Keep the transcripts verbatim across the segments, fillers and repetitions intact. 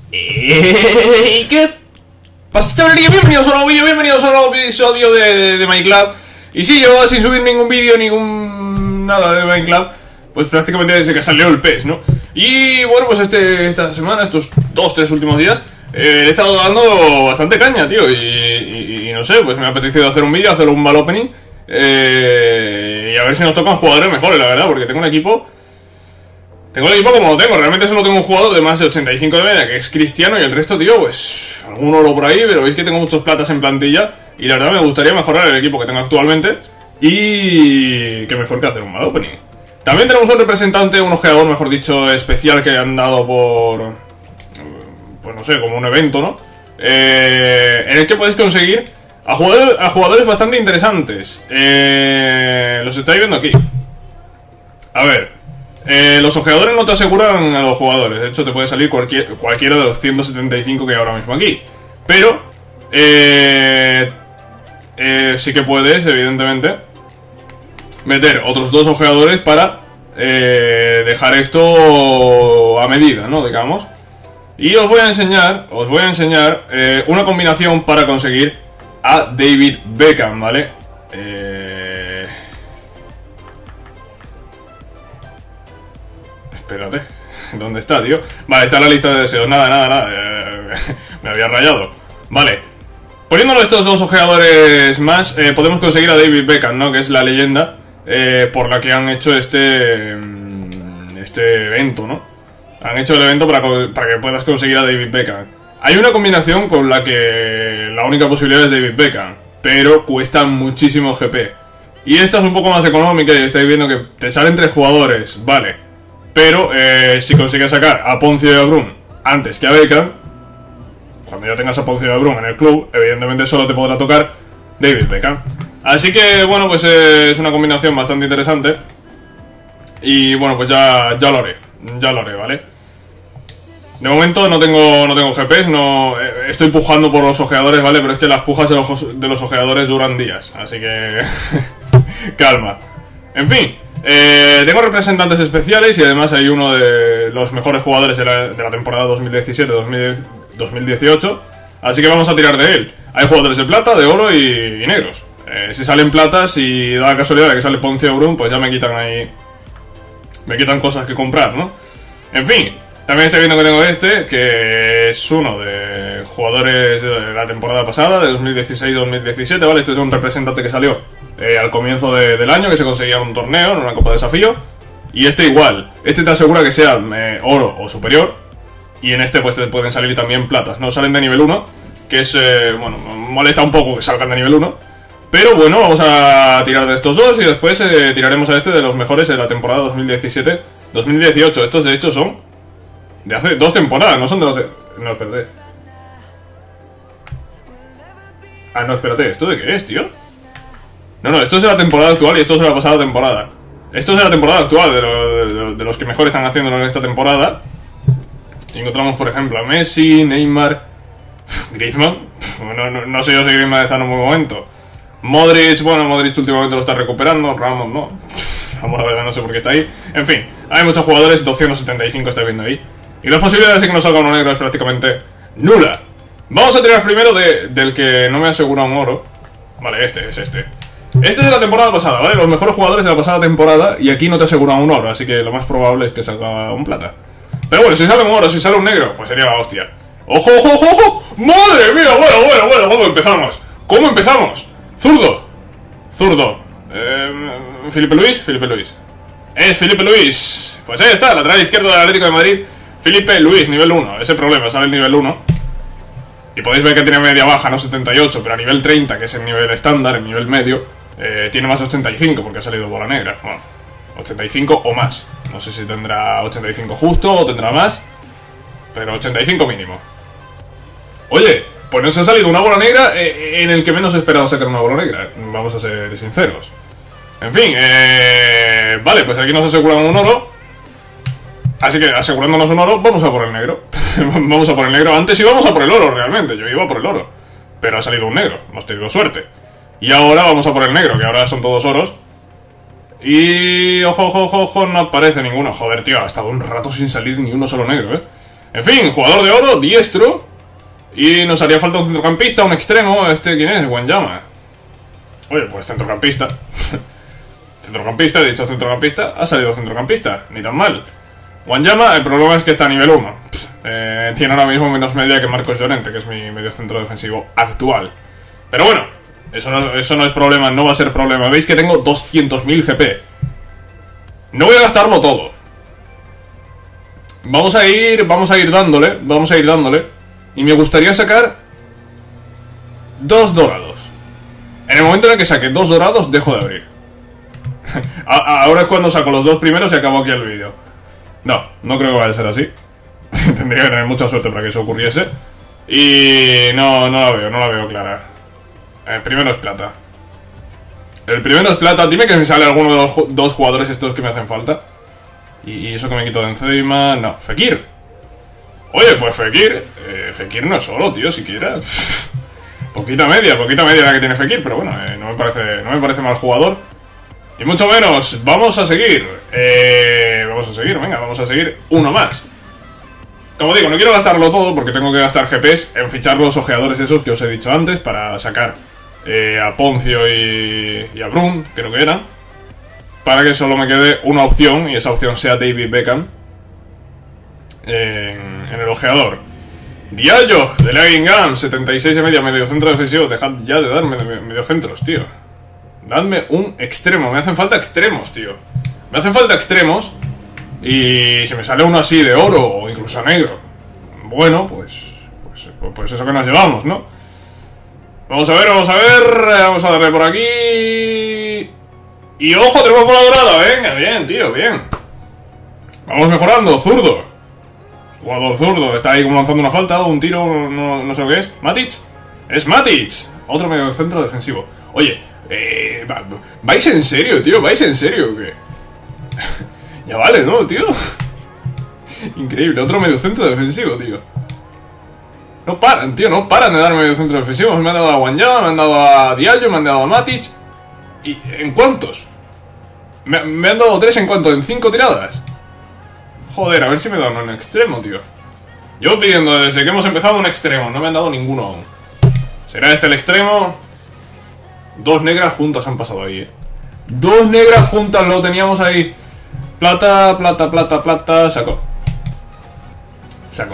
¿Y qué pasa, chavalería? Bienvenidos a un nuevo vídeo, bienvenidos a un nuevo episodio de, de, de Minecraft. Y sí, llevo sin subir ningún vídeo, ningún... nada de Minecraft, pues prácticamente desde que salió el P E S, ¿no? Y bueno, pues este, esta semana, estos dos, tres últimos días, eh, le he estado dando bastante caña, tío. Y, y, y no sé, pues me ha apetecido hacer un vídeo, hacer un mal opening, eh, y a ver si nos tocan jugadores mejores, la verdad, porque tengo un equipo... Tengo el equipo como lo tengo, realmente solo tengo un jugador de más de ochenta y cinco de media, que es Cristiano, y el resto, tío, pues... algún oro por ahí, pero veis que tengo muchos platas en plantilla, y la verdad me gustaría mejorar el equipo que tengo actualmente, y... que mejor que hacer un mal opening. También tenemos un representante, un ojeador, mejor dicho, especial, que han dado por... pues no sé, como un evento, ¿no? Eh, en el que podéis conseguir a jugadores, a jugadores bastante interesantes. Eh, los estáis viendo aquí. A ver... Eh, los ojeadores no te aseguran a los jugadores. De hecho te puede salir cualquier, cualquiera de los ciento setenta y cinco que hay ahora mismo aquí. Pero eh, eh, sí que puedes, evidentemente, meter otros dos ojeadores para eh, dejar esto a medida, ¿no? Digamos. Y os voy a enseñar Os voy a enseñar eh, una combinación para conseguir a David Beckham, ¿vale? Eh... Espérate, ¿dónde está, tío? Vale, está en la lista de deseos. Nada, nada, nada, eh, me había rayado. Vale, poniéndolo estos dos ojeadores más, eh, podemos conseguir a David Beckham, ¿no? Que es la leyenda eh, por la que han hecho este Este evento, ¿no? Han hecho el evento para, para que puedas conseguir a David Beckham. Hay una combinación con la que la única posibilidad es David Beckham, pero cuesta muchísimo G P. Y esta es un poco más económica y estáis viendo que te salen tres jugadores, vale. Pero eh, si consigues sacar a Poncio y a Brun antes que a Beckham, cuando ya tengas a Poncio y a Brun en el club, evidentemente solo te podrá tocar David Beckham. Así que bueno, pues eh, es una combinación bastante interesante. Y bueno, pues ya, ya lo haré, ya lo haré, ¿vale? De momento no tengo, no tengo G Ps, no, eh, estoy pujando por los ojeadores, ¿vale? Pero es que las pujas de los, de los ojeadores duran días, así que... calma. En fin. Eh, tengo representantes especiales y además hay uno de los mejores jugadores de la, de la temporada dos mil diecisiete dos mil dieciocho, así que vamos a tirar de él. Hay jugadores de plata, de oro y, y negros. Eh, si salen platas y da la casualidad de que sale Poncio o Brun, pues ya me quitan ahí... me quitan cosas que comprar, ¿no? En fin, también estoy viendo que tengo este, que es uno de jugadores de la temporada pasada, de dos mil dieciséis dos mil diecisiete, ¿vale? Este es un representante que salió eh, al comienzo de, del año, que se conseguía en un torneo, en una copa de desafío. Y este igual, este te asegura que sea eh, oro o superior. Y en este pues te pueden salir también platas, no salen de nivel uno, que es, eh, bueno, molesta un poco que salgan de nivel uno. Pero bueno, vamos a tirar de estos dos y después eh, tiraremos a este de los mejores de la temporada dos mil diecisiete dos mil dieciocho. Estos de hecho son de hace dos temporadas, no son de los de... No, espérate. Ah, no, espérate, ¿esto de qué es, tío? No, no, esto es de la temporada actual y esto es de la pasada temporada. Esto es de la temporada actual, de, lo, de, de los que mejor están haciéndolo en esta temporada. Y encontramos, por ejemplo, a Messi, Neymar, Griezmann. No, no, no sé yo si Griezmann está en un buen momento. Modric, bueno, Modric últimamente lo está recuperando. Ramos no. Vamos a ver, no sé por qué está ahí. En fin, hay muchos jugadores, doscientos setenta y cinco estáis viendo ahí. Y las posibilidades de que nos salga uno negro es prácticamente nula. Vamos a tirar primero de, del que no me asegura un oro. Vale, este es este. Este es de la temporada pasada, ¿vale? Los mejores jugadores de la pasada temporada. Y aquí no te aseguran un oro, así que lo más probable es que salga un plata. Pero bueno, si sale un oro, si sale un negro, pues sería la hostia. ¡Ojo, ojo, ojo, ojo! ¡Madre mía! Bueno, bueno, bueno, ¿cómo empezamos? ¿Cómo empezamos? ¡Zurdo! Zurdo. Eh, Felipe Luis, Felipe Luis. Es Felipe Luis. Pues ahí está, lateral izquierdo del Atlético de Madrid. Felipe Luis, nivel uno. Ese problema, sale el nivel uno. Y podéis ver que tiene media baja, no setenta y ocho, pero a nivel treinta, que es el nivel estándar, el nivel medio, eh, tiene más ochenta y cinco porque ha salido bola negra. Bueno, ochenta y cinco o más. No sé si tendrá ochenta y cinco justo o tendrá más, pero ochenta y cinco mínimo. Oye, pues nos ha salido una bola negra eh, en el que menos esperaba sacar una bola negra. Vamos a ser sinceros. En fin, eh, vale, pues aquí nos aseguran un oro. Así que asegurándonos un oro, vamos a por el negro. Vamos a por el negro. Antes íbamos a por el oro, realmente. Yo iba por el oro. Pero ha salido un negro. Hemos tenido suerte. Y ahora vamos a por el negro, que ahora son todos oros. Y... ojo, ojo, ojo, ojo, no aparece ninguno. Joder, tío, ha estado un rato sin salir ni uno solo negro, ¿eh? En fin, jugador de oro, diestro. Y nos haría falta un centrocampista, un extremo. ¿Este quién es? Wanyama. Oye, pues centrocampista. Centrocampista, he dicho centrocampista. Ha salido centrocampista, ni tan mal. Wanyama, el problema es que está a nivel uno. Eh, tiene ahora mismo menos media que Marcos Llorente, que es mi medio centro defensivo actual. Pero bueno, eso no, eso no es problema, no va a ser problema. Veis que tengo doscientos mil G P. No voy a gastarlo todo. Vamos a ir, vamos a ir dándole, vamos a ir dándole. Y me gustaría sacar dos dorados. En el momento en el que saque dos dorados, dejo de abrir. Ahora es cuando saco los dos primeros y acabo aquí el vídeo. No, no creo que vaya a ser así. Tendría que tener mucha suerte para que eso ocurriese. Y no, no la veo, no la veo clara. El primero es plata. El primero es plata. Dime que me sale alguno de los dos jugadores estos que me hacen falta. Y eso que me quito de encima. No, Fekir. Oye, pues Fekir. Eh, Fekir no es solo, tío, siquiera. Poquita media, poquita media la que tiene Fekir. Pero bueno, eh, no me parece, no me parece mal jugador. Y mucho menos. Vamos a seguir. Eh, vamos a seguir, venga, vamos a seguir uno más. Como digo, no quiero gastarlo todo porque tengo que gastar G Ps en fichar los ojeadores esos que os he dicho antes para sacar eh, a Poncio y, y a Brun, creo que eran, para que solo me quede una opción y esa opción sea David Beckham en, en el ojeador. Diallo, de Leggingam, setenta y seis de media, medio centro defensivo. Dejad ya de darme medio centros, tío. Dadme un extremo, me hacen falta extremos, tío. Me hacen falta extremos. Y si me sale uno así de oro o incluso negro, bueno, pues, pues pues eso que nos llevamos, ¿no? Vamos a ver, vamos a ver. Vamos a darle por aquí. Y ojo, tenemos bola dorada. Venga, bien, tío, bien. Vamos mejorando, zurdo. Jugador zurdo, está ahí como lanzando una falta, un tiro, no, no sé lo que es. ¿Matic? Es Matic. Otro medio centro defensivo. Oye, eh, ¿vais en serio, tío? ¿Vais en serio o qué? Ya vale, ¿no, tío? Increíble, otro medio centro defensivo, tío. No paran, tío, no paran de dar medio centro defensivo. Me han dado a Wanyama, me han dado a Diallo, me han dado a Matic. ¿Y en cuántos? Me, me han dado tres en cuánto, en cinco tiradas. Joder, a ver si me dan un extremo, tío. Yo pidiendo desde que hemos empezado un extremo, no me han dado ninguno aún. ¿Será este el extremo? Dos negras juntas han pasado ahí, eh. Dos negras juntas lo teníamos ahí. Plata, plata, plata, plata. Sacó. Sacó.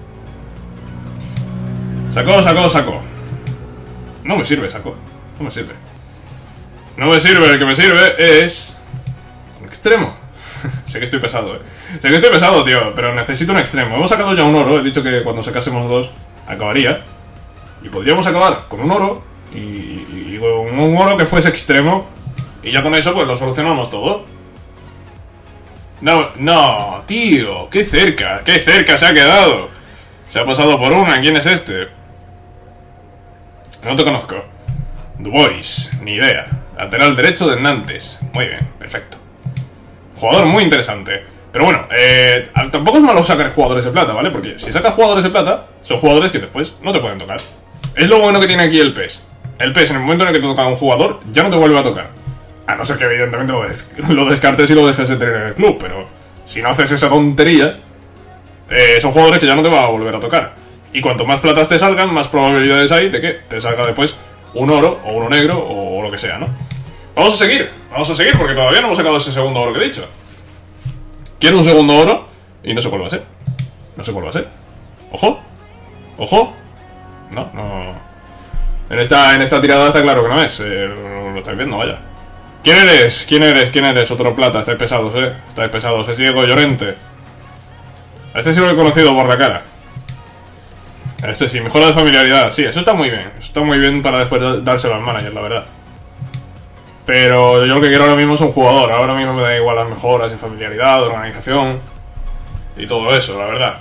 Sacó, sacó, sacó. No me sirve, sacó. No me sirve. No me sirve, el que me sirve es un extremo. Sé que estoy pesado, eh. Sé que estoy pesado, tío, pero necesito un extremo. Hemos sacado ya un oro, he dicho que cuando sacásemos dos acabaría. Y podríamos acabar con un oro y, y, y con un oro que fuese extremo. Y ya con eso pues lo solucionamos todo. No, no, tío, qué cerca, qué cerca se ha quedado. Se ha pasado por una, ¿quién es este? No te conozco. Dubois, ni idea. Lateral derecho de Nantes. Muy bien, perfecto. Jugador muy interesante. Pero bueno, eh, tampoco es malo sacar jugadores de plata, ¿vale? Porque si sacas jugadores de plata, son jugadores que después no te pueden tocar. Es lo bueno que tiene aquí el P E S. El P E S, en el momento en el que te toca a un jugador, ya no te vuelve a tocar. A no ser que evidentemente lo, des lo descartes y lo dejes de tener en el club. Pero si no haces esa tontería, eh, son jugadores que ya no te va a volver a tocar. Y cuanto más platas te salgan, más probabilidades hay de que te salga después un oro, o uno negro, o, o lo que sea, ¿no? Vamos a seguir, vamos a seguir, porque todavía no hemos sacado ese segundo oro que he dicho. Quiero un segundo oro, y no sé cuál va a ser. No sé cuál va a ser. Ojo, ojo. No, no. En esta, en esta tirada está claro que no es, eh, lo, lo estáis viendo, vaya. ¿Quién eres? ¿Quién eres? ¿Quién eres? Otro plata, estáis pesados, eh. Estáis pesados, es Diego Llorente. A este sí lo he conocido por la cara. A este sí, mejora de familiaridad. Sí, eso está muy bien. Eso está muy bien para después dárselo al manager, la verdad. Pero yo lo que quiero ahora mismo es un jugador. Ahora mismo me da igual las mejoras de familiaridad, de organización y todo eso, la verdad.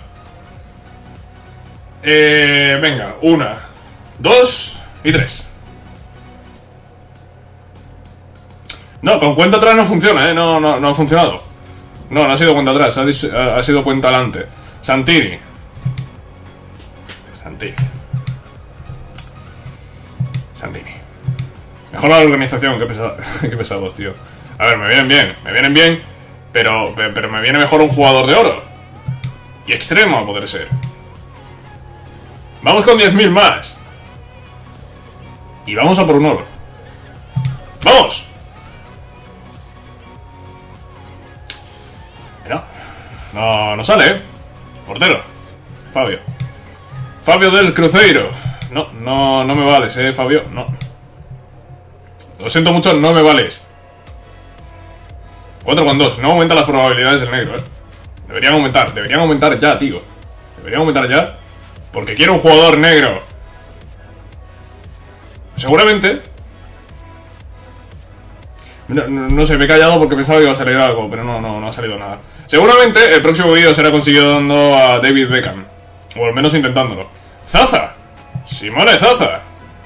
Eh, venga, una, dos y tres. No, con cuenta atrás no funciona, ¿eh? No, no, no ha funcionado. No, no ha sido cuenta atrás, ha, ha sido cuenta adelante. Santini. Santini. Santini. Mejora la organización, qué, pesado, qué pesados, tío. A ver, me vienen bien, me vienen bien, pero, pero me viene mejor un jugador de oro. Y extremo a poder ser. Vamos con diez mil más. Y vamos a por un oro. ¡Vamos! Mira. No, no sale, ¿eh? Portero. Fabio. Fabio del Cruzeiro. No, no, no me vales, eh, Fabio. No. Lo siento mucho, no me vales. cuatro con dos. No aumentan las probabilidades del negro, eh. Deberían aumentar, deberían aumentar ya, tío. Deberían aumentar ya. Porque quiero un jugador negro. Seguramente. No, no, no sé, me he callado porque pensaba que iba a salir algo, pero no, no, no ha salido nada. Seguramente el próximo vídeo será conseguido dando a David Beckham. O al menos intentándolo. ¡Zaza! ¡Simone Zaza!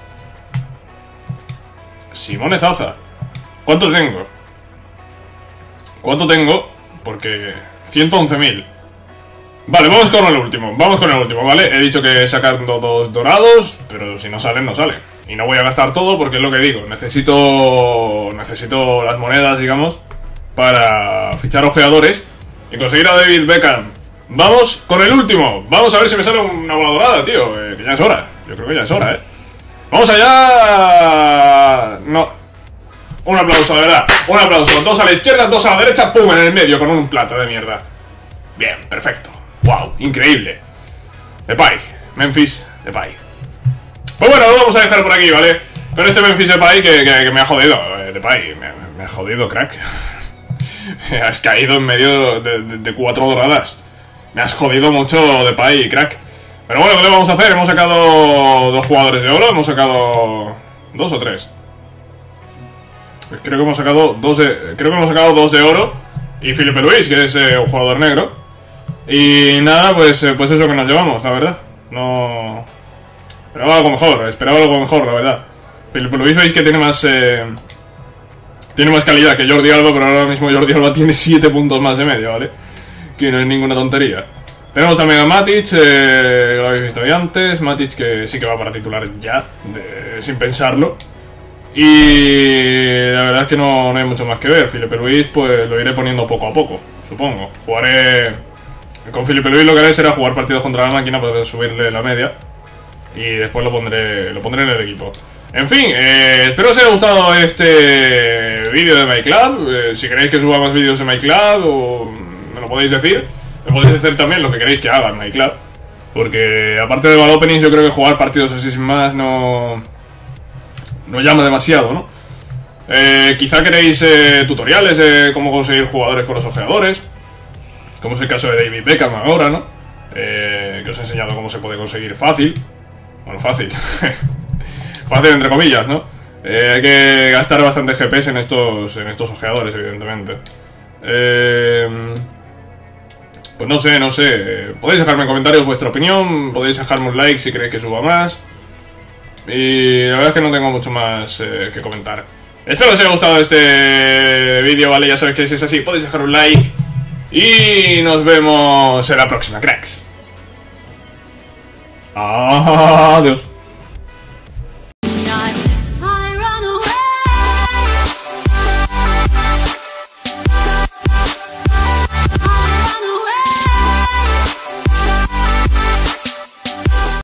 Simone Zaza. ¿Cuánto tengo? ¿Cuánto tengo? Porque... ciento once mil. Vale, vamos con el último. Vamos con el último, ¿vale? He dicho que sacando dos dorados, pero si no salen, no salen. Y no voy a gastar todo porque es lo que digo. Necesito... Necesito las monedas, digamos, para fichar ojeadores y conseguir a David Beckham. Vamos con el último. Vamos a ver si me sale una bola dorada, tío. Eh, que ya es hora. Yo creo que ya es hora, ¿eh? ¡Vamos allá! No. Un aplauso, de verdad. Un aplauso. Dos a la izquierda, dos a la derecha. ¡Pum! En el medio con un plato de mierda. Bien, perfecto. ¡Wow! Increíble. Depay. Memphis Depay. Pues bueno, lo vamos a dejar por aquí, ¿vale? Con este Memphis Depay que, que, que me ha jodido. Depay, me, me ha jodido, crack. Me has caído en medio de, de, de cuatro doradas. Me has jodido mucho, Depay, crack. Pero bueno, ¿qué le vamos a hacer? Hemos sacado dos jugadores de oro. Hemos sacado... ¿Dos o tres? Creo que hemos sacado dos de... Creo que hemos sacado dos de oro. Y Filipe Luis, que es eh, un jugador negro. Y nada, pues, eh, pues eso que nos llevamos, la verdad. No... Esperaba algo mejor, esperaba algo mejor, la verdad. Filipe Luis veis que tiene más... Eh... Tiene más calidad que Jordi Alba, pero ahora mismo Jordi Alba tiene siete puntos más de media, ¿vale? Que no es ninguna tontería. Tenemos también a Matic, eh, lo habéis visto ya antes. Matic que sí que va para titular ya, de, sin pensarlo. Y la verdad es que no, no hay mucho más que ver. Filipe Luis pues lo iré poniendo poco a poco, supongo. Jugaré... Con Filipe Luis lo que haré será jugar partidos contra la máquina para subirle la media. Y después lo pondré, lo pondré en el equipo. En fin, eh, espero os haya gustado este vídeo de MyClub. Eh, si queréis que suba más vídeos de MyClub, o me lo podéis decir. Me podéis decir también lo que queréis que haga en MyClub. Porque aparte de Ball Openings, yo creo que jugar partidos así sin más no... No llama demasiado, ¿no? Eh, quizá queréis eh, tutoriales de cómo conseguir jugadores con los ojeadores. Como es el caso de David Beckham ahora, ¿no? Eh, que os he enseñado cómo se puede conseguir fácil. Bueno, fácil. Fácil entre comillas, ¿no? Eh, hay que gastar bastante G P S en estos, en estos ojeadores, evidentemente. Eh... Pues no sé, no sé. Podéis dejarme en comentarios vuestra opinión. Podéis dejarme un like si queréis que suba más. Y la verdad es que no tengo mucho más eh, que comentar. Espero que os haya gustado este vídeo, ¿vale? Ya sabéis que si es así podéis dejar un like. Y nos vemos en la próxima, cracks. Adiós.